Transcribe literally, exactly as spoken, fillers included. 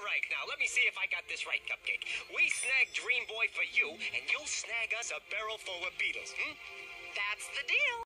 right, now let me see if I got this right, Cupcake. We snag Dream Boy for you, and you'll snag us a barrel full of Bettles, hmm? That's the deal.